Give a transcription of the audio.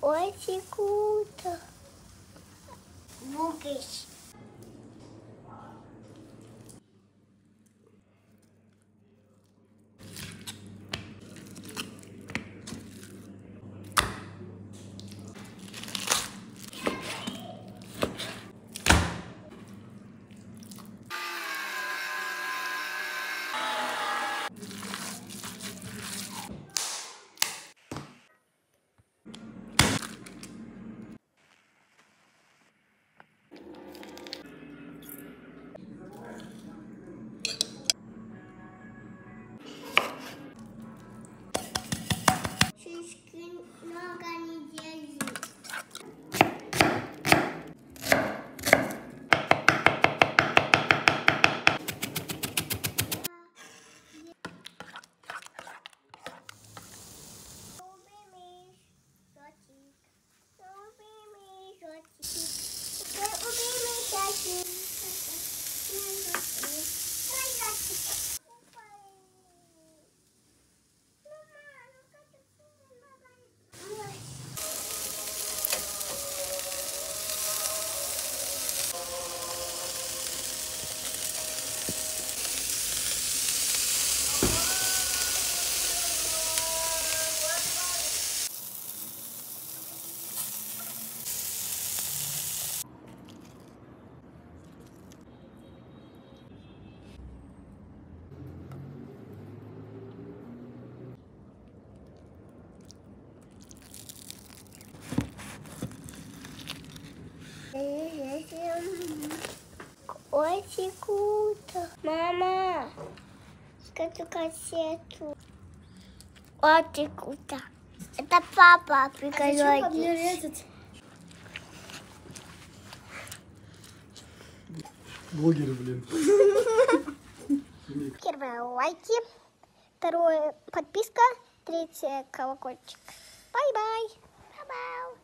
Очень круто. Будешь. Шишки много не держи. Очень круто. Мама, скажу кассету. Очень круто. Это папа приготовил. Блогеры, блин. Первое лайки, второе подписка, третье колокольчик. Бай-бай. Бай-бай.